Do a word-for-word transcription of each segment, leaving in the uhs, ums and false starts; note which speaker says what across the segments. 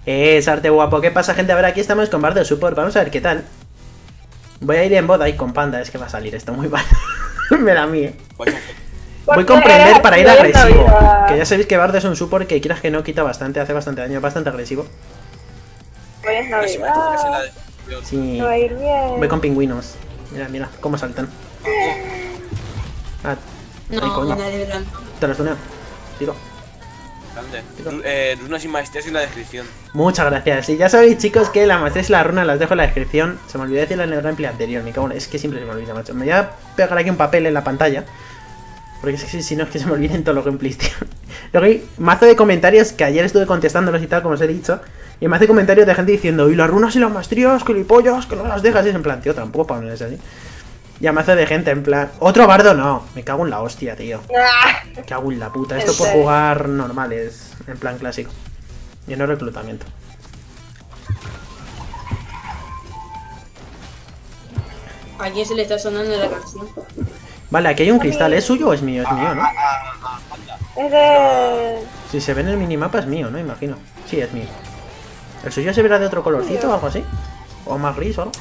Speaker 1: Eh, Sarte guapo. ¿Qué pasa, gente? A ver, aquí estamos con Bardo Support. Vamos a ver qué tal. Voy a ir en bot ahí con Panda. Es que va a salir esto muy mal. Me da miedo. Voy con Prender para ir agresivo. Que ya sabéis que Bardo es un support que quieras que no quita bastante. Hace bastante daño. Bastante agresivo.
Speaker 2: Voy a Navidad.
Speaker 1: Sí.
Speaker 2: Va a ir bien.
Speaker 1: Voy con pingüinos. Mira, mira, cómo saltan. Ah,
Speaker 3: No,
Speaker 1: ay, coño.
Speaker 3: nadie verá.
Speaker 1: Te los tuneo. Tiro.
Speaker 4: Grande. Eh, runas y maestrías en la descripción.
Speaker 1: Muchas gracias. Y ya sabéis, chicos, que la maestría y la runa las dejo en la descripción. Se me olvidó decirlo en el gameplay anterior. Me cago en... Es que siempre se me olvida, macho. Me voy a pegar aquí un papel en la pantalla. Porque es que si no es que se me olviden todos los gameplays, tío. Luego hay mazo de comentarios que ayer estuve contestándolos y tal, como os he dicho. Y mazo de comentarios de gente diciendo: y las runas y las maestrías, que lipollas, que no las dejas. Y es en plan, tío, tampoco para ponerse así. Y a mazo de gente en plan... Otro bardo no. Me cago en la hostia, tío. Me cago en la puta. Esto por jugar normales. En plan clásico. Y no reclutamiento.
Speaker 3: ¿A quién se le está sonando la canción?
Speaker 1: Vale, aquí hay un cristal. ¿Es suyo o es mío? Es mío, ¿no?
Speaker 2: Es de...
Speaker 1: Si se ve en el minimapa es mío, ¿no? Imagino. Sí, es mío. ¿El suyo se verá de otro colorcito o algo así? ¿O más gris o algo?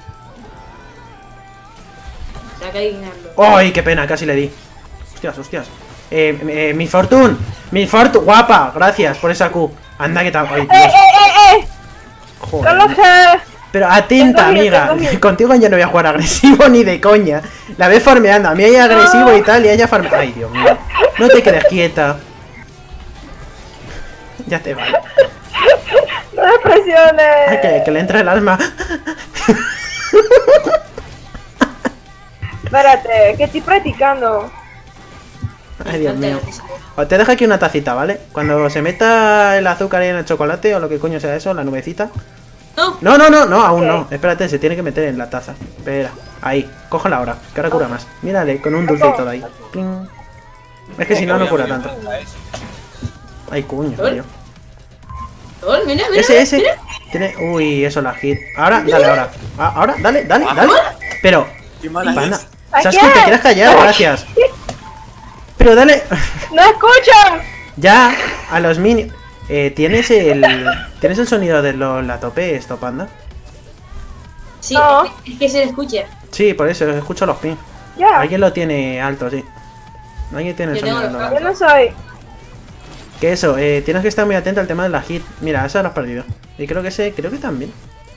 Speaker 1: ¡Ay, qué pena! Casi le di. Hostias, hostias. Eh, eh, mi Fortune. Mi Fortune. Guapa. Gracias por esa Q. Anda que tal. ¡Eh,
Speaker 2: eh, eh, eh!
Speaker 1: Joder. Pero atenta, amiga. Contigo ya no voy a jugar agresivo ni de coña. La ves farmeando. A mí hay agresivo y tal y ella farmeando. Ay, Dios mío. No te quedes quieta. Ya te vale.
Speaker 2: No me presiones.
Speaker 1: Ay, que, que le entra el alma.
Speaker 2: Espérate, que estoy practicando.
Speaker 1: Ay, Dios mío. Os te dejo aquí una tacita, ¿vale? Cuando se meta el azúcar ahí en el chocolate o lo que coño sea eso, la nubecita.
Speaker 3: No,
Speaker 1: no, no, no, no aún okay. No. Espérate, se tiene que meter en la taza. Espera, ahí, cógela ahora, que ahora cura más. Mírale, con un dulcito de ahí. Pling. Es que si no, no cura tanto. Ay, coño, tío.
Speaker 3: Mira, mira,
Speaker 1: ese, ese.
Speaker 3: Mira.
Speaker 1: Tiene... Uy, eso la hit. Ahora, dale, ahora. Ah, ahora, dale, dale, dale. Pero... Panda. Sasku, ¿te quieres callar? Gracias. Pero dale.
Speaker 2: ¡No escucho!
Speaker 1: Ya, a los minions. Eh, ¿tienes el. ¿Tienes el sonido de lo, la tope esto, Panda?
Speaker 3: Sí, no. es, que, es que se le escucha.
Speaker 1: Sí, por eso, escucho los ping.
Speaker 2: Ya.
Speaker 1: Alguien lo tiene alto, sí. Alguien tiene el
Speaker 3: Yo
Speaker 1: sonido
Speaker 3: no,
Speaker 1: alto.
Speaker 2: Yo no soy.
Speaker 1: Que eso, eh, tienes que estar muy atento al tema de la hit. Mira, esa lo has perdido. Y creo que ese, creo que también.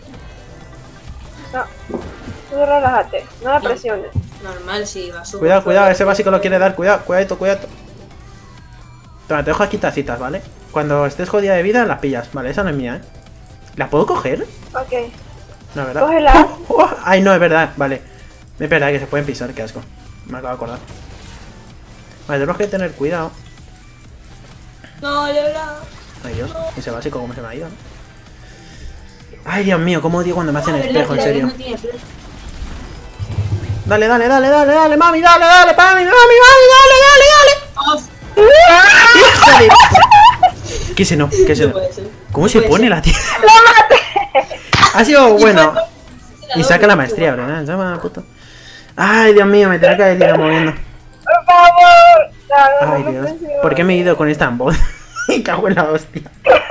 Speaker 2: No. Tú relájate, no me presiones.
Speaker 3: Normal, sí, va a subir.
Speaker 1: Cuidado, cuidado, ese básico lo quiere dar, cuidado, cuidado, cuidado. Toma, te dejo aquí tacitas, ¿vale? Cuando estés jodida de vida, las pillas. Vale, esa no es mía, ¿eh? ¿La puedo coger?
Speaker 2: Ok.
Speaker 1: No, ¿verdad?
Speaker 2: Cógela.
Speaker 1: Oh, oh, ay, no, es verdad, vale. Espera, que se pueden pisar, qué asco. Me acabo de acordar. Vale, tenemos que tener cuidado.
Speaker 3: No, de verdad.
Speaker 1: Ay, Dios, ese básico, ¿cómo se me ha ido? ¿No? Ay, Dios mío, cómo odio cuando me hacen espejo, en serio. Dale, dale, dale, dale, dale, mami, dale, dale, mami, mami, mami, dale, dale, dale. ¡Hija de... ¿Qué se no? ¿Qué se no? ¿Cómo se pone la tía?
Speaker 2: ¡La maté!
Speaker 1: Ha sido bueno. Y saca la maestría, ¿verdad? Llama puto. Ay, Dios mío, me tendrá que haber ido moviendo.
Speaker 2: Por favor.
Speaker 1: Ay, Dios. ¿Por qué me he ido con esta voz? Me cago en la hostia.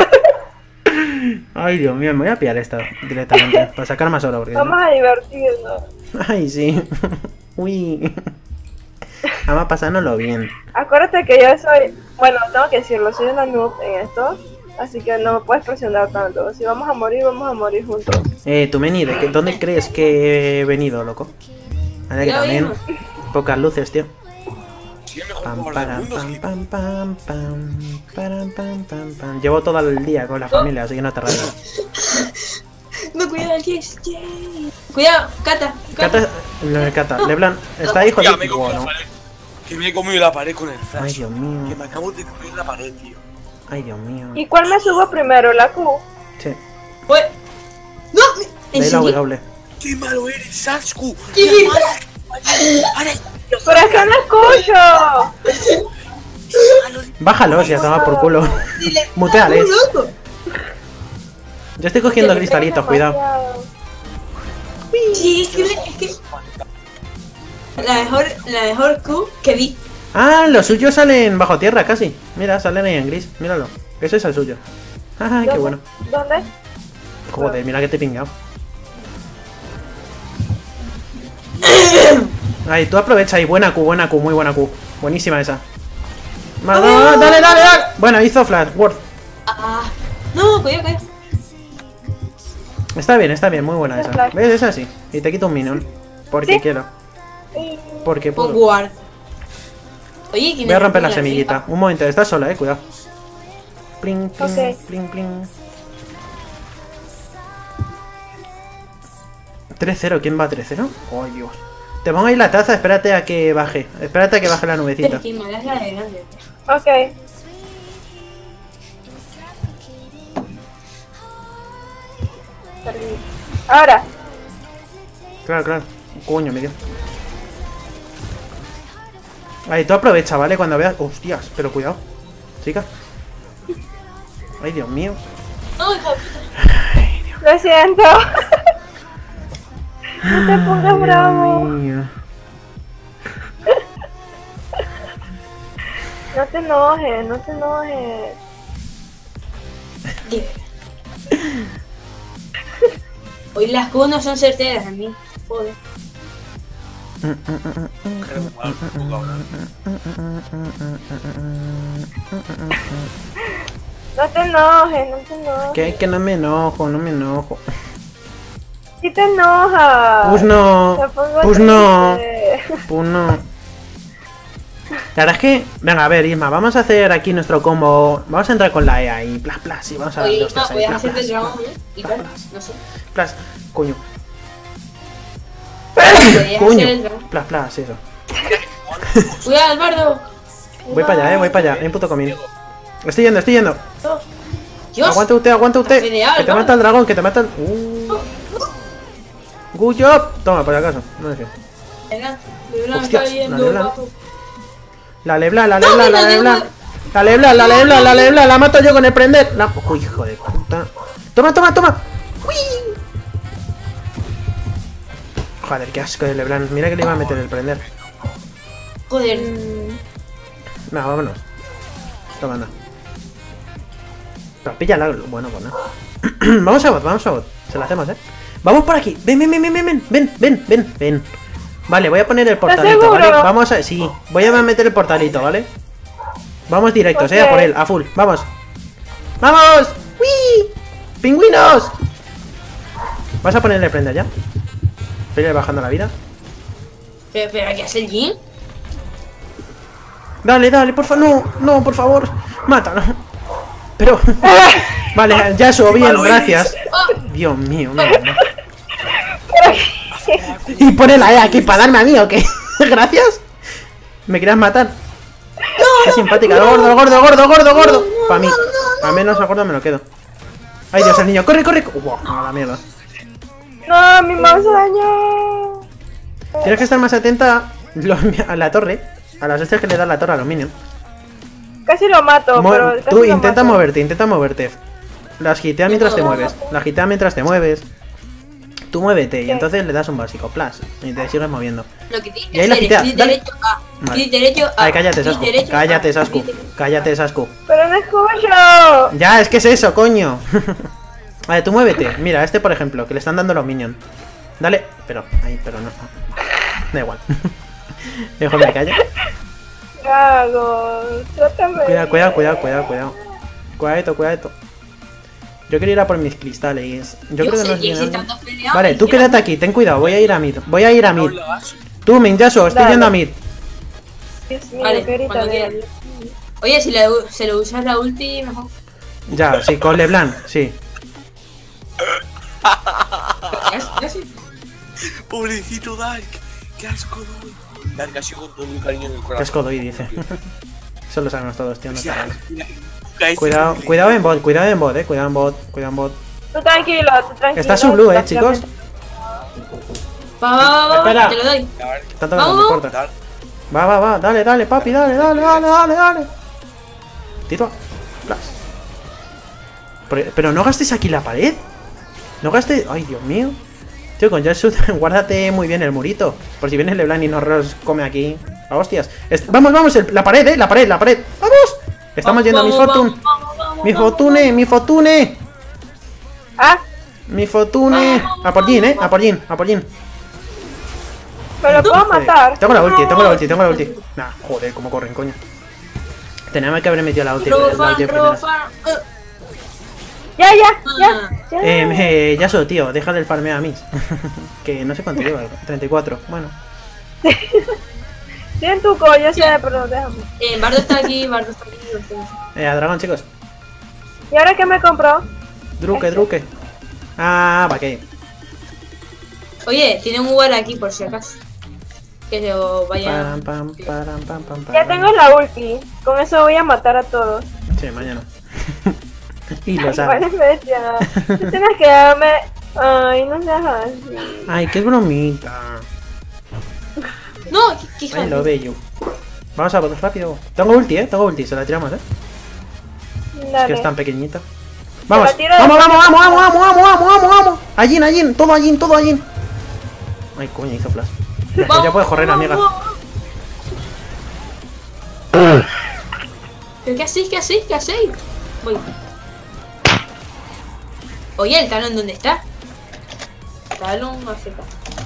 Speaker 1: Ay, Dios mío, me voy a pillar esta directamente. Para sacar más oro. Porque
Speaker 2: vamos a divertirnos.
Speaker 1: Ay, sí. Uy. Vamos a pasárnoslo bien.
Speaker 2: Acuérdate que yo soy... Bueno, tengo que decirlo, soy una noob en esto. Así que no me puedes presionar tanto. Si vamos a morir, vamos a morir juntos.
Speaker 1: Eh, tú, Meni, ¿de dónde crees que he venido, loco? Vale, que también... Pocas luces, tío. Pam, param, pam, pam, pam, pam, param, pam, pam, pam. Llevo todo el día con la familia, así que no te rayes.
Speaker 3: No, cuidado, Jess. Cuidado, Cata.
Speaker 1: Cata, no es Cata. Leblanc, ¿está ahí, joder?
Speaker 4: Bueno. Que me he comido la pared con el flash.
Speaker 1: Ay, Dios mío.
Speaker 4: Que me acabo de comer la pared, tío.
Speaker 1: Ay, Dios mío.
Speaker 2: ¿Y cuál me subo primero? ¿La Q?
Speaker 1: Sí.
Speaker 3: Pues... ¡No!
Speaker 1: Dale la doble.
Speaker 4: ¡Qué malo eres, Sasku!
Speaker 3: ¡Qué
Speaker 4: malo!
Speaker 2: ¡Pero es que no escucho!
Speaker 1: Bájalo, si acaba por culo. Muteales. Yo estoy cogiendo cristalitos, cuidado.
Speaker 3: Sí, es que, es que... La mejor, la mejor Q que vi.
Speaker 1: Ah, los suyos salen bajo tierra casi. Mira, salen ahí en gris, míralo. Ese es el suyo. Ay, qué bueno.
Speaker 2: ¿Dónde?
Speaker 1: Joder, mira que te he pingado. Ay, tú aprovecha ahí. Buena Q, buena Q, muy buena Q. Buenísima esa. Dale, dale, dale, dale. Bueno, hizo flash, Word.
Speaker 3: Ah, no, cuidado, cuidado.
Speaker 1: Está bien, está bien, muy buena esa.
Speaker 2: Flash.
Speaker 1: ¿Ves? Esa sí. Y te quito un minion. Porque
Speaker 2: ¿Sí?
Speaker 1: quiero.
Speaker 2: Sí.
Speaker 1: Porque puedo.
Speaker 3: Guard. Oye, ¿quién
Speaker 1: Voy a
Speaker 3: es
Speaker 1: romper la
Speaker 3: la
Speaker 1: semillita. Un momento, estás sola, eh, cuidado. Pling, pling,
Speaker 2: Ok.
Speaker 1: pling, pling. tres cero, ¿quién va a tres cero? Ay, Dios. Te pongo ahí la taza, espérate a que baje. Espérate a que baje la nubecita.
Speaker 3: Pero quién me das la de grande.
Speaker 2: Ok. Perdí. Ahora.
Speaker 1: Claro, claro. Coño, me dio. Ahí, tú aprovecha, ¿vale? Cuando veas... Hostias, pero cuidado. Chica. Ay, Dios mío.
Speaker 3: No, hija de puta.
Speaker 2: Lo siento. No te pongas bravo.
Speaker 1: Dios mío.
Speaker 2: No te enojes, no te enojes.
Speaker 3: ¿Qué? Hoy las Q no son certeras a mí. Joder.
Speaker 2: No te enojes, no te enojes.
Speaker 1: Que, que no me enojo, no me enojo.
Speaker 2: Si te enojas.
Speaker 1: Pues no.
Speaker 2: Me pongo
Speaker 1: Pues no.
Speaker 2: triste.
Speaker 1: Pues no. La verdad es que... Venga, a ver, Isma, vamos a hacer aquí nuestro combo. Vamos a entrar con la E ahí. Plas, plas, y vamos a darle
Speaker 3: Oye,
Speaker 1: hostias
Speaker 3: no,
Speaker 1: ahí.
Speaker 3: voy a
Speaker 1: Plas,
Speaker 3: hacerte el
Speaker 1: plas,
Speaker 3: dragón, ¿eh? Y tal, no sé.
Speaker 1: plas. Coño.
Speaker 3: Podrías
Speaker 1: Coño.
Speaker 3: hacer el dragón.
Speaker 1: Plas, plas, eso.
Speaker 3: Cuidado, Alvardo.
Speaker 1: Voy para allá, eh, voy para allá. Hay un puto comín. Estoy yendo, estoy yendo.
Speaker 3: Dios.
Speaker 1: Aguanta usted, aguanta usted.
Speaker 3: Fedeal,
Speaker 1: Que te
Speaker 3: ¿no?
Speaker 1: mata el dragón, que te mata el... Uh. Good job. Toma, por si acaso. No sé.
Speaker 3: Leblanc, Leblanc
Speaker 1: Hostias,
Speaker 3: está yendo
Speaker 1: la Leblanc.
Speaker 3: abajo.
Speaker 1: La Leblanc, la
Speaker 3: No,
Speaker 1: Leblanc, la
Speaker 3: no, no,
Speaker 1: Leblanc.
Speaker 3: no.
Speaker 1: La Leblanc, la Leblanc, la Leblanc. La mato yo con el prender. La... Uy, hijo de puta. Toma, toma, toma. Uy. Joder, qué asco de Leblanc. Mira que le iba a meter el prender.
Speaker 3: Joder.
Speaker 1: Venga, vámonos. Toma, anda. Pero píllala. Bueno, pues no. Vamos a bot, vamos a bot. Se la hacemos, eh. Vamos por aquí. Ven, ven, ven, ven, ven, ven, ven, ven, ven, ven. Vale, voy a poner el portalito,
Speaker 2: seguro?
Speaker 1: ¿vale? Vamos a... Sí, voy a meter el portalito, ¿vale? Vamos directos, eh, a
Speaker 2: Ok.
Speaker 1: por él, a full. Vamos. ¡Vamos! ¡Uy! ¡Pingüinos! ¿Vas a ponerle prenda ya? Estoy bajando la vida.
Speaker 3: Pero, pero, ¿qué hace el Jin?
Speaker 1: Dale, dale, por favor. No, no, por favor. Mátalo. Pero... Vale, ya subo bien,
Speaker 4: malo
Speaker 1: gracias.
Speaker 3: Oh,
Speaker 1: Dios mío, mira. Y pone la E aquí para darme a mí, ¿o qué? Gracias. ¿Me querías matar? Qué simpática. Gordo, gordo, gordo, gordo, gordo. Para mí. Al menos a gordo me lo quedo. Ay, Dios, el niño. Corre, corre. Wow, a la mierda.
Speaker 2: No, mi mouse se dañó.
Speaker 1: Tienes que estar más atenta los- a la torre. A las hostias que le da la torre a los minions.
Speaker 2: Casi lo mato,
Speaker 1: Mo-
Speaker 2: pero casi
Speaker 1: Tú
Speaker 2: lo
Speaker 1: intenta
Speaker 2: mato.
Speaker 1: moverte, intenta moverte. Las gitea mientras te mueves. Las gitea mientras te mueves. Tú muévete y
Speaker 2: ¿Qué?
Speaker 1: entonces le das un básico. Plus. Y te sigues moviendo.
Speaker 3: lo que tienes
Speaker 1: Y
Speaker 3: que
Speaker 1: ahí la
Speaker 3: hacer es
Speaker 1: quitea,
Speaker 3: clic
Speaker 1: dale.
Speaker 3: derecho A.
Speaker 1: Vale.
Speaker 3: Clic derecho A.
Speaker 1: Ay, cállate,
Speaker 3: clic
Speaker 1: Sasku.
Speaker 3: derecho
Speaker 1: Cállate,
Speaker 3: A,
Speaker 1: Sasku.
Speaker 3: clic derecho-
Speaker 1: Cállate, Sasku.
Speaker 2: Pero no escucho.
Speaker 1: Ya, es que es eso, coño. Vale, tú muévete. Mira, este por ejemplo, que le están dando los minions. Dale. Pero, ay, pero no. Da igual. Mejor me callo.
Speaker 2: ¿Qué hago? Trátame.
Speaker 1: Cuidado, cuidado, cuidado, cuidado, cuidado. Cuidadito, cuidadito. Yo quiero ir a por mis cristales. Yo creo que no es bien.
Speaker 3: están dos peleando
Speaker 1: Vale,
Speaker 3: y
Speaker 1: tú
Speaker 3: quiero-
Speaker 1: quédate aquí, ten cuidado. Voy a ir a mid. Voy a ir a
Speaker 4: No
Speaker 1: mid.
Speaker 4: lo hagas.
Speaker 1: Tú, Minjaso, estoy
Speaker 2: Dale.
Speaker 1: yendo a mid.
Speaker 2: Dios mío,
Speaker 3: Vale,
Speaker 2: qué grita
Speaker 3: cuando
Speaker 2: de
Speaker 3: quieras. Oye, si le, se lo usas la ulti, mejor.
Speaker 1: Ya, sí, con LeBlanc, sí.
Speaker 3: Ya, ya sí.
Speaker 4: Pobrecito Dark. Qué asco doy. Dark ha sido con todo mi cariño en el corazón.
Speaker 1: Qué asco doy, dice. Eso lo sabemos todos, tío. No te hagas.
Speaker 4: Nunca he
Speaker 1: Cuidado,
Speaker 4: sido
Speaker 1: cuidado en bot, cuidado en bot, eh. Cuidado en bot, cuidado en bot.
Speaker 2: Tú tranquilo, tú tranquilo.
Speaker 1: Está su blue, eh, chicos.
Speaker 3: Va, va, va, va,
Speaker 1: Espera.
Speaker 3: te lo doy.
Speaker 4: Dark,
Speaker 1: Tanto que no me
Speaker 3: Vamos.
Speaker 1: importa.
Speaker 4: Dark.
Speaker 1: Va, va, va, dale, dale, papi, dale, dale, dale, dale, dale. Tito, plas. Pero, pero no gastes aquí la pared. No gastes. Ay, Dios mío. Tío, con Jesús, guárdate muy bien el murito. Por si viene LeBlanc y nos come aquí. A hostias. Est- vamos, vamos, el- la pared, eh, la pared, la pared. ¡Vamos! Estamos yendo a Miss
Speaker 3: Vamos,
Speaker 1: Fortune.
Speaker 3: vamos, vamos, vamos.
Speaker 1: Mi Fortune, mi Fortune.
Speaker 2: Ah,
Speaker 1: Mi Fortune. A por Jin, eh. A por Jin, a por Jin.
Speaker 2: me lo puedo matar.
Speaker 1: Tengo la ulti, tengo la ulti, tengo la ulti. Nah, joder, cómo corren, coño. Teníamos que haber metido la ulti. La ulti
Speaker 3: Robo
Speaker 1: primero.
Speaker 3: fan.
Speaker 2: Ya, ya, ya. ya.
Speaker 1: Eh, me, ya so, tío, deja del farmear a mí. Que no sé cuánto lleva, treinta y cuatro. Bueno.
Speaker 2: Tien tu co, yo sé, pero déjame.
Speaker 3: Eh, Bardo está aquí, Bardo está aquí. Bardo está aquí.
Speaker 1: Eh, a dragón, chicos.
Speaker 2: ¿Y ahora qué me compró?
Speaker 1: Druque, druque. Ah, va que.
Speaker 3: Oye, tiene un lugar aquí por si acaso. Que lo vaya.
Speaker 1: Param, pam, param, pam, pam,
Speaker 2: Ya
Speaker 1: param.
Speaker 2: tengo la ulti. Con eso voy a matar a todos.
Speaker 1: Sí, mañana. Y lo
Speaker 2: Ay,
Speaker 1: sabes.
Speaker 2: vale, bestia. Tú tienes que darme. Ay, no seas así.
Speaker 1: Ay, qué bromita.
Speaker 3: No, qué, qué hija
Speaker 1: Ay,
Speaker 3: de-
Speaker 1: lo bello. Vamos a por rápido. Tengo ulti, eh. Tengo ulti, se la tiramos, eh. Es que
Speaker 2: Dale.
Speaker 1: es tan pequeñita. Vamos,
Speaker 2: la tiro de-
Speaker 1: vamos, vamos, vamos, vamos, vamos, vamos, vamos, vamos, vamos. Allí, allí, todo allí, todo allí. Ay, coño, hizo flash. Ya, pues ya puedes correr, amiga.
Speaker 3: ¿Pero qué hacéis? ¿Qué hacéis? ¿Qué hacéis? Voy. Oye, ¿el talón dónde está? Talón África.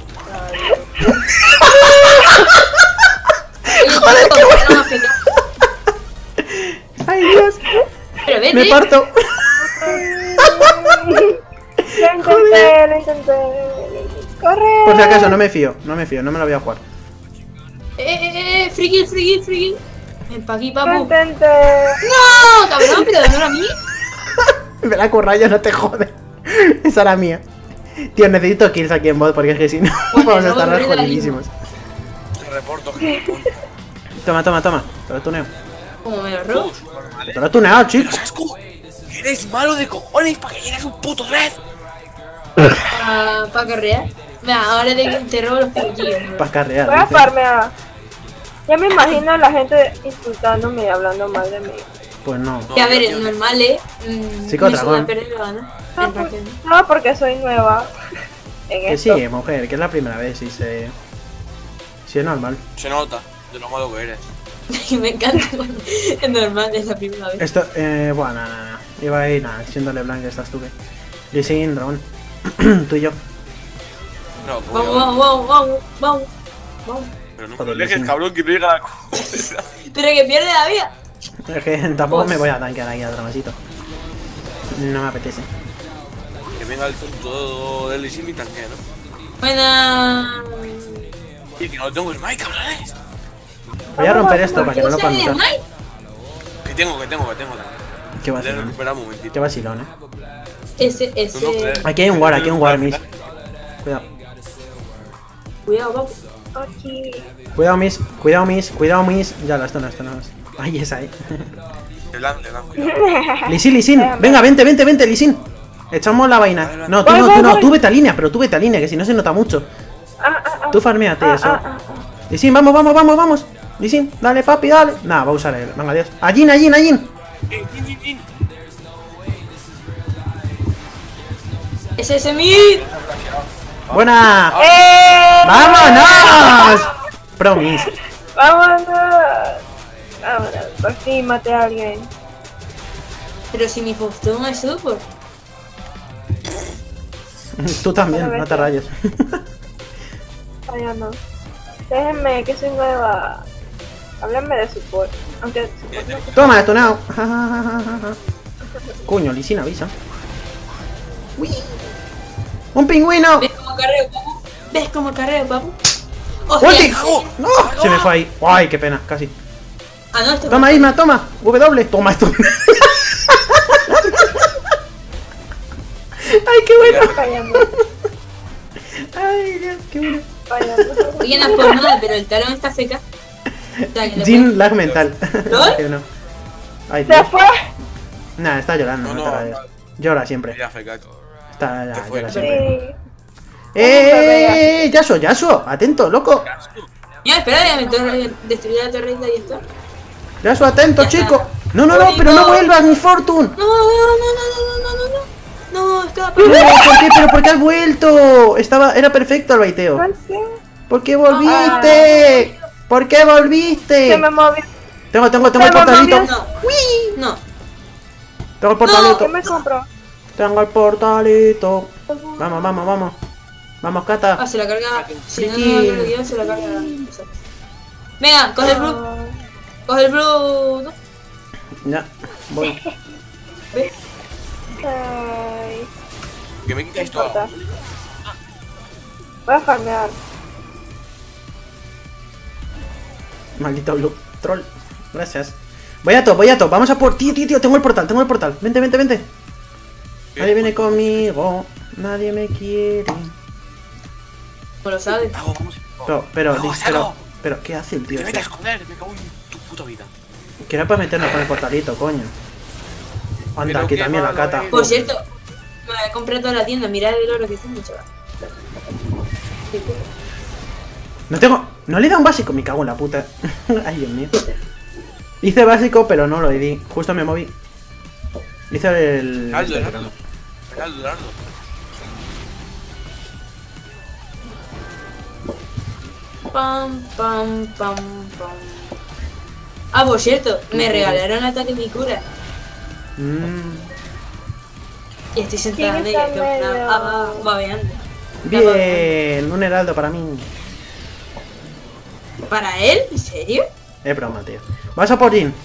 Speaker 3: Joder, qué bueno. África.
Speaker 1: Ay, Dios.
Speaker 3: Pero vete.
Speaker 1: Me parto.
Speaker 2: Lo intenté, lo intenté. Corre.
Speaker 1: Por si acaso, no me fío, no me fío, no me lo voy a jugar.
Speaker 3: Eh, eh, eh, friki, friki, friki. Ven pa' aquí,
Speaker 2: Lo
Speaker 3: papu.
Speaker 2: intenté.
Speaker 3: No, cabrón, pero no era a mí.
Speaker 1: Me la corraya, no te jode. Esa era mía. Tío, necesito kills aquí en bot porque es que si no,
Speaker 3: Pues
Speaker 1: vamos a
Speaker 3: no,
Speaker 1: estar
Speaker 3: no, no,
Speaker 1: jodidísimos.
Speaker 4: Te reporto que no
Speaker 1: Toma, toma, toma. Te lo tuneo.
Speaker 3: Como me lo robo.
Speaker 1: Te lo he tuneado,
Speaker 4: Pero
Speaker 1: chico.
Speaker 4: Sasco, eres malo de cojones para que llegues un puto red.
Speaker 3: Pa, pa carrear. Mira, ahora te, te robo los peluquillos.
Speaker 1: Para carrear.
Speaker 2: Voy a
Speaker 1: dice.
Speaker 2: farmear. Ya me imagino a la gente insultándome y hablando mal de mí.
Speaker 1: Pues no.
Speaker 3: Que a ver, es normal, eh. Mm,
Speaker 1: Chico,
Speaker 3: me
Speaker 1: dragón.
Speaker 3: suda perder la gana.
Speaker 2: No,
Speaker 3: El
Speaker 2: por-
Speaker 3: raquel.
Speaker 2: no, porque soy nueva en
Speaker 1: Que
Speaker 2: esto.
Speaker 1: sí, mujer, que es la primera vez y se. Si es normal.
Speaker 4: Se nota de lo malo que eres.
Speaker 3: Me encanta cuando es normal, es la primera vez.
Speaker 1: Esto, eh, bueno, nada, nada. Iba a ir, nada, siéndole blanca estás tú que. Lee Sin, dragón. Tú y yo.
Speaker 4: No, como
Speaker 3: Vamos,
Speaker 4: yo.
Speaker 3: vamos, vamos, vamos, vamos. Vamos.
Speaker 4: Pero no
Speaker 1: Joder,
Speaker 4: me dejes,
Speaker 1: Luisín.
Speaker 4: cabrón, que no llega la cosa.
Speaker 3: Pero que pierde la vida.
Speaker 1: Es que tampoco me voy a tanquear aquí a dramasito. No me apetece.
Speaker 4: Que venga el tonto del Lisin y tanque, ¿no?
Speaker 3: Buena.
Speaker 4: Y que no tengo smite, cabrones.
Speaker 1: Voy a romper esto para que no lo puedan usar.
Speaker 3: Smite?
Speaker 4: Que tengo, que tengo, que tengo.
Speaker 1: Qué
Speaker 4: Voy a
Speaker 1: vacilón.
Speaker 4: recuperar un momentito.
Speaker 1: Qué vacilón, eh.
Speaker 3: Ese,
Speaker 4: No, no,
Speaker 3: ese.
Speaker 4: eh.
Speaker 1: Aquí hay un war, aquí hay un war, miss. Cuidado.
Speaker 3: Cuidado, papu.
Speaker 2: Aquí.
Speaker 1: Cuidado, miss. Cuidado, miss. Cuidado, miss. Ya, la esto no, esto no es. Ay, esa, eh.
Speaker 4: Le dan, le dan, cuidado.
Speaker 1: Lisin, Lisin. Venga, vente, vente, vente, Lisin. Echamos la vaina. No, tú
Speaker 2: Voy,
Speaker 1: no,
Speaker 2: voy,
Speaker 1: tú no.
Speaker 2: voy.
Speaker 1: Tú vete a línea, pero tú vete a línea, que si no se nota mucho.
Speaker 2: Ah, ah, ah.
Speaker 1: Tú farmeate
Speaker 2: Ah,
Speaker 1: eso.
Speaker 2: ah, ah,
Speaker 1: Lisin, vamos, vamos, vamos, vamos. Lisin, dale, papi, dale. Nah, va a usar él. Venga, adiós. Allín, allín, allín.
Speaker 4: ¡In, in, in, in!
Speaker 3: Ese es mid.
Speaker 1: Buena.
Speaker 2: ah. ¡Eh!
Speaker 1: ¡Vámonos! Promis.
Speaker 2: ¡Vámonos! Vámonos. Por fin maté a alguien.
Speaker 3: Pero si mi postón es super.
Speaker 1: Tú también, no te rayes.
Speaker 2: Vaya no. Déjenme que soy nueva. Háblenme de support. Aunque support no-
Speaker 1: Toma, detonado. Coño, Lisin avisa. Uy. ¡Un pingüino!
Speaker 3: ¿Ves cómo carreo, papu? ¿Ves cómo carreo, papu?
Speaker 1: ¡Ulti!
Speaker 3: ¡Hostia!
Speaker 1: ¡No! Se me fue ahí. ¡Ay, qué pena! Casi.
Speaker 3: Ah, no, esto
Speaker 1: Toma, Isma, toma. W. Toma esto. ¡Ay, qué bueno!
Speaker 2: fallando.
Speaker 1: ¡Ay, Dios, qué bueno!
Speaker 2: Fallando.
Speaker 3: Oye, no es por nada, pero el talón está seca. O sea, que le
Speaker 1: Jin lag mental.
Speaker 3: ¿Lol?
Speaker 1: Que no. Ay,
Speaker 2: ¡Se
Speaker 1: Dios.
Speaker 2: fue!
Speaker 1: Nah, está llorando, no,
Speaker 4: No,
Speaker 1: te
Speaker 4: no,
Speaker 1: rayes. Llora siempre.
Speaker 4: Ya, fecato.
Speaker 1: Está, ya,
Speaker 4: Te fue.
Speaker 1: llora siempre.
Speaker 2: Sí.
Speaker 1: ¡Eh! ¡Yasuo, Yasuo! ¡Atento, loco!
Speaker 3: Ya, espera, ya me torre, destruir la torreta y esto.
Speaker 1: ¡Yasuo, atento,
Speaker 3: Ya
Speaker 1: chico!
Speaker 3: está.
Speaker 1: ¡No, no, no! ¡Pero no vuelvas, mi Fortune!
Speaker 3: No, no, no, no, no, no, no, no. No, escapa.
Speaker 1: No, ¿por qué? ¿Pero por qué has vuelto? Estaba, era perfecto el baiteo.
Speaker 2: ¿Cuál fue?
Speaker 1: ¿Por qué volviste? ¿Por qué volviste?
Speaker 2: Se me movió.
Speaker 1: Tengo, tengo, tengo el
Speaker 2: Se me
Speaker 1: portalito.
Speaker 2: movió.
Speaker 3: No,
Speaker 1: ¡Uy!
Speaker 3: no.
Speaker 1: Tengo el
Speaker 2: ¿Qué
Speaker 1: portalito.
Speaker 2: me compro?
Speaker 1: Tengo el portalito. Vamos, vamos, vamos. Vamos, Cata.
Speaker 3: Ah, se la carga. Si no,
Speaker 1: Friki.
Speaker 3: no lo cargo yo, se la carga. Venga, coge el blue. Coge el blue.
Speaker 1: Ya, voy.
Speaker 3: ¿Ves?
Speaker 2: Ay,
Speaker 4: Que me
Speaker 2: no
Speaker 4: quita esto.
Speaker 2: importa. Voy a farmear.
Speaker 1: Maldito Blue Troll. Gracias. Voy a top, voy a top. Vamos a por. Tío, tío, tío. Tengo el portal, tengo el portal. Vente, vente, vente. Nadie viene conmigo. Nadie me quiere.
Speaker 3: ¿Cómo lo sabes?
Speaker 4: Hago, vamos.
Speaker 1: Pero, pero,
Speaker 4: Hago,
Speaker 1: pero,
Speaker 4: hago.
Speaker 1: pero, ¿qué hace el tío?
Speaker 4: Te vete a
Speaker 1: este?
Speaker 4: esconder, me cago en tu puta vida.
Speaker 1: Que no para meternos con el portalito, coño. Anda,
Speaker 4: Pero
Speaker 1: aquí
Speaker 4: qué
Speaker 1: también la
Speaker 4: malo
Speaker 1: Cata.
Speaker 4: eres.
Speaker 3: Por cierto, me voy a comprar toda la tienda. Mirad el oro que tengo, chaval.
Speaker 1: No tengo. No le he dado un básico, me cago en la puta. Ay, Dios mío. Hice básico, pero no lo di. Justo me moví. Hice el.
Speaker 4: Aldo,
Speaker 1: este,
Speaker 4: Aldo.
Speaker 1: pero
Speaker 4: Aldo, Aldo.
Speaker 3: Pam, pam, pam, pam. Ah, por cierto, me regalaron ataque mi cura.
Speaker 1: no. Mm,
Speaker 3: Y estoy sentada en
Speaker 2: ¿Quién
Speaker 3: ella,
Speaker 2: está
Speaker 3: que
Speaker 2: en
Speaker 3: me
Speaker 2: medio?
Speaker 3: estaba babeando.
Speaker 1: Bien, un heraldo para mí.
Speaker 3: ¿Para él? ¿En serio?
Speaker 1: Es broma, tío. Vas a por Jin.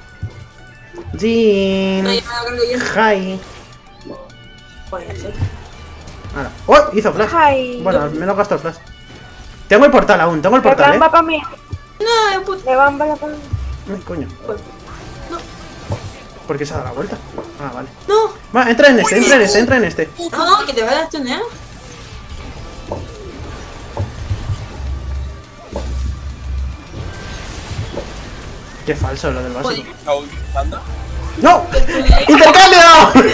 Speaker 1: Jin.
Speaker 3: No, yo me lo cargo yo.
Speaker 1: Hi.
Speaker 3: Puede ser.
Speaker 1: Ahora. ¡Oh! Hizo flash.
Speaker 2: Ay.
Speaker 1: Bueno, me lo gasto el flash. Tengo el portal aún, tengo el
Speaker 2: Me
Speaker 1: portal,
Speaker 2: bamba
Speaker 1: eh.
Speaker 2: para mí.
Speaker 3: No, puto.
Speaker 2: Me bamba la para mí.
Speaker 1: Ay, coño.
Speaker 3: No,
Speaker 1: ¿Por qué se ha dado la vuelta? Ah, vale.
Speaker 3: no,
Speaker 1: Va, entra en este, entra en este, entra en este.
Speaker 3: no, que te vayas a tunear.
Speaker 1: Qué falso lo del básico.
Speaker 3: Joder.
Speaker 4: Chao, anda.
Speaker 1: ¡No! ¡Intercambio!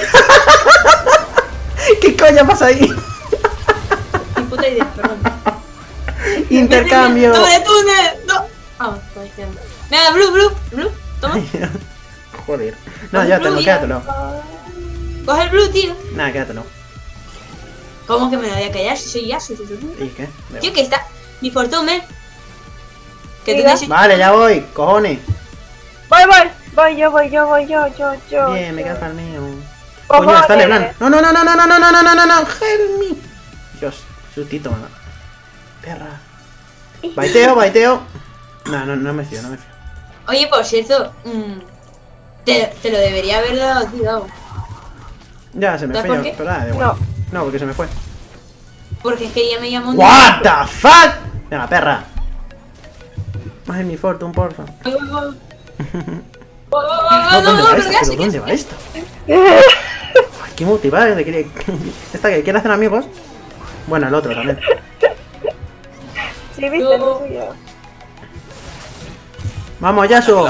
Speaker 1: ¿Qué coño pasa ahí?
Speaker 3: Mi puta idea, perdón.
Speaker 1: ¡Intercambio!
Speaker 3: ¡Doble túnel! ¡No! Ah, pues ya. Venga, blue, blue, blue. Toma.
Speaker 1: Joder. No, ya tengo, quédatelo.
Speaker 3: Coge el blue, tío.
Speaker 1: Nada, quédatelo.
Speaker 3: ¿Cómo que me lo voy a callar si soy Yasuo?
Speaker 1: ¿Y qué? Da
Speaker 3: Tío,
Speaker 1: igual.
Speaker 3: que está. Mi fortune. Que tú
Speaker 2: Diga.
Speaker 3: necesitas.
Speaker 1: Vale, ya voy, cojones.
Speaker 2: Voy, voy. Voy yo, voy yo, voy yo, yo, yo.
Speaker 1: Bien, me
Speaker 2: yo.
Speaker 1: queda farmeo.
Speaker 2: Cojones.
Speaker 1: Coño, está Leblanc. No, no, no, no, no, no, no, no, no, no, no, no, help me. Dios, sustito, man. Perra. Baiteo, baiteo. No, no, no me fío, no me fío.
Speaker 3: Oye, por cierto, mm, te, te lo debería haber dado a ti, Gabo.
Speaker 1: Ya, se me
Speaker 3: ¿Sabes
Speaker 1: fue
Speaker 3: por
Speaker 1: yo,
Speaker 3: qué?
Speaker 1: pero nada, da igual.
Speaker 2: No.
Speaker 1: No, porque se me fue.
Speaker 3: Porque es que ella me llamó. un-
Speaker 1: What the fuck. Venga, perra. Ay, mi fortune, porfa.
Speaker 3: Oh, oh, oh. Oh, oh,
Speaker 1: No,
Speaker 3: oh,
Speaker 1: ¿dónde
Speaker 3: no,
Speaker 1: va
Speaker 3: no,
Speaker 1: esto?
Speaker 3: pero
Speaker 1: ¿Pero
Speaker 3: casi,
Speaker 1: dónde
Speaker 3: casi.
Speaker 1: va esto? Ay, qué motivada de que... ¿Esta que quiere hacer amigos? Bueno, el otro también.
Speaker 2: Sí, viste, no soy yo.
Speaker 1: Vamos, Yasuo.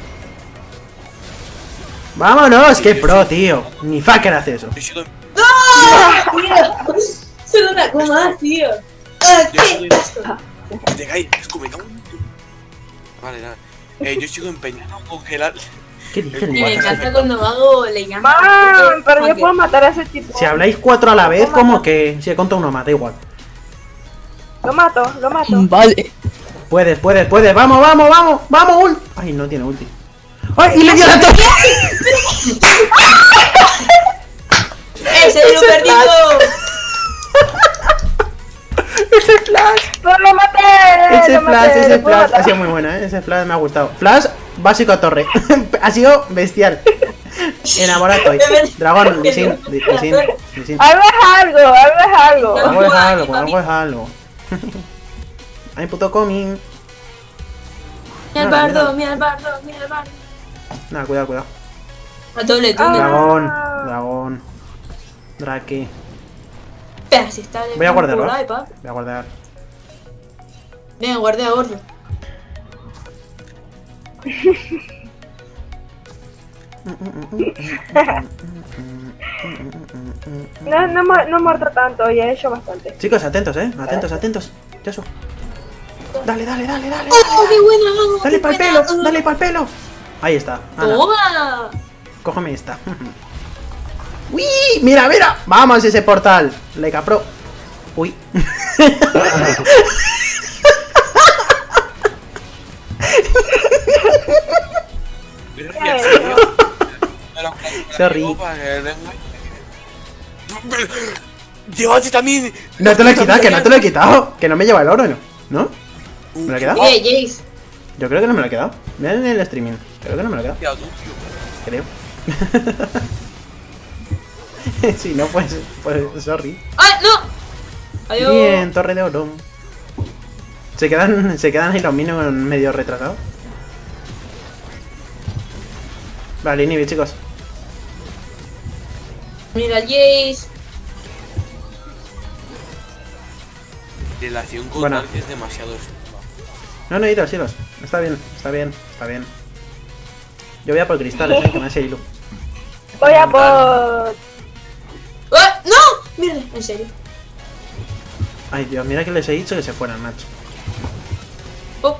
Speaker 1: Vámonos, qué pro, tío. Ni fucker hace eso.
Speaker 4: Yo sigo en.
Speaker 3: ¡Ah, tío! Solo una coma, tío. Ah,
Speaker 4: Yo
Speaker 3: ¿qué?
Speaker 4: sigo en. Que te caes, es como me cago en tu- Vale, nada. Eh, yo sigo empeñado en congelar.
Speaker 1: ¿Qué dice el
Speaker 3: Y me
Speaker 1: guapo?
Speaker 3: encanta cuando Mago le llama.
Speaker 2: Man, pero yo
Speaker 3: Porque-
Speaker 2: puedo matar a ese tipo.
Speaker 1: Si habláis cuatro a la vez, como que... Si he contado uno más, da igual.
Speaker 2: Lo mato, lo mato.
Speaker 5: Vale.
Speaker 1: Puedes, puedes, puedes. Vamos, vamos, vamos. Vamos, ult. Ay, no tiene ulti. ¡Ay! ¡Y le dio la torre!
Speaker 3: ¡Ese es lo perdido!
Speaker 1: ¡Ese flash!
Speaker 2: ¡No lo maté!
Speaker 1: Ese
Speaker 2: lo
Speaker 1: flash,
Speaker 2: maté,
Speaker 1: ese
Speaker 2: lo puedo
Speaker 1: flash.
Speaker 2: matar.
Speaker 1: Ha sido muy buena, ¿eh? Ese flash me ha gustado. Flash básico a torre. Ha sido bestial. Enamorado hoy. Dragón, Lisin, Lisin, Lisin.
Speaker 2: Algo es algo, algo es algo.
Speaker 1: Algo es algo, algo es algo. Ay, puto coming.
Speaker 3: Mi albardo, mi albardo, mi albardo.
Speaker 1: Nada, cuidado, cuidado.
Speaker 3: A doble
Speaker 2: Ah.
Speaker 3: túnel.
Speaker 1: Dragón, dragón. Drake.
Speaker 3: Espera, si está de
Speaker 1: Voy a guardarlo.
Speaker 3: por ahí,
Speaker 1: ¿eh?
Speaker 3: pa.
Speaker 1: Voy a guardar.
Speaker 3: Venga, guardé a gordo.
Speaker 2: No, no, mu- no he muerto tanto, ya he hecho bastante.
Speaker 1: Chicos, atentos, eh. Atentos, atentos. Yasu. Dale, dale, dale, dale.
Speaker 3: ¡Oh, qué buena, Mago!
Speaker 1: Dale
Speaker 3: qué
Speaker 1: pa'l
Speaker 3: buena!
Speaker 1: pelo, dale pa'l pelo. Ahí está. Ana,
Speaker 3: ¡Toma!
Speaker 1: cógeme esta. ¡Uy! Mira, mira. Vamos ese portal. Leica Pro. Uy.
Speaker 4: Gracias, tío. Me lo-
Speaker 1: Sorry.
Speaker 4: Opa, que venga. Llévate también.
Speaker 1: No te lo he quitado, que no te lo he quitado. Que no me lleva el oro, ¿no? ¿No? ¿Me lo he quedado?
Speaker 3: Oye, Jace.
Speaker 1: Yo creo que no me lo he quedado. Mira en el streaming. Creo que no me lo he quedado.
Speaker 4: Ya, tú, tío.
Speaker 1: Creo. Si no, pues, pues sorry.
Speaker 3: ¡Ay, no! Adiós.
Speaker 1: Bien, torre de oro. Se quedan, se quedan ahí los minions medio retrasados. Vale, inhibi, chicos.
Speaker 3: Mira, el Jace.
Speaker 4: Relación con
Speaker 1: Bueno.
Speaker 4: Dark es demasiado estúpida.
Speaker 1: No, no, iros, iros. Está bien, está bien, está bien. Yo voy a por cristales, eh, que me hace ilu.
Speaker 2: Voy a por...
Speaker 3: ¡Ah! ¡No! Mira, en serio.
Speaker 1: Ay, Dios, mira que les he dicho que se fueran, macho.
Speaker 3: Oh,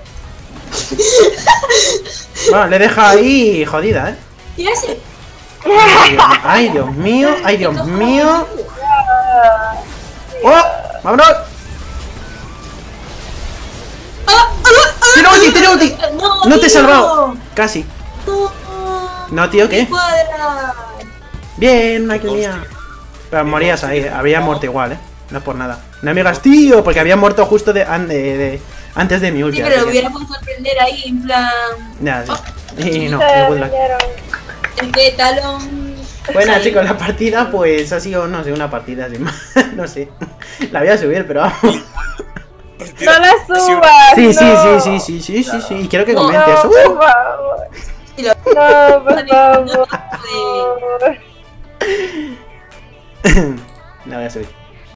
Speaker 1: Bueno, le deja ahí jodida, eh.
Speaker 3: ¿qué hace?
Speaker 1: Ay, Dios mío, ay, Dios mío. ¡Oh! ¡Vámonos!
Speaker 3: ¡Ah! ¡Ah!
Speaker 1: ¡Tiene ulti, tiene ulti!
Speaker 3: ¡No,
Speaker 1: No te he
Speaker 3: tío!
Speaker 1: salvado. Casi.
Speaker 3: No,
Speaker 1: No, tío, ¿qué?
Speaker 3: cuadra.
Speaker 1: Bien, una kill mía. Pero morías ahí, había muerto igual, eh. No es por nada. No me digas, tío, porque había muerto justo de, an- de, de- antes de mi ulti.
Speaker 3: Sí,
Speaker 1: así
Speaker 3: pero
Speaker 1: que-
Speaker 3: hubiera podido sorprender ahí, en plan.
Speaker 1: Ya, sí. Y no,
Speaker 2: Se
Speaker 1: el good luck.
Speaker 2: vinieron.
Speaker 3: Es que talón.
Speaker 1: Bueno,
Speaker 3: Ahí.
Speaker 1: chicos, la partida pues ha sido, no sé, una partida sin más. No sé. La voy a subir, pero vamos.
Speaker 2: No la subas.
Speaker 1: Sí, sí,
Speaker 2: no.
Speaker 1: sí, sí, sí, sí, sí, sí. Y quiero que
Speaker 3: No,
Speaker 1: comentes.
Speaker 2: No,
Speaker 1: ¡Uh!
Speaker 2: por favor.
Speaker 3: Y lo-
Speaker 2: No, por favor.
Speaker 3: de-
Speaker 1: La voy a subir.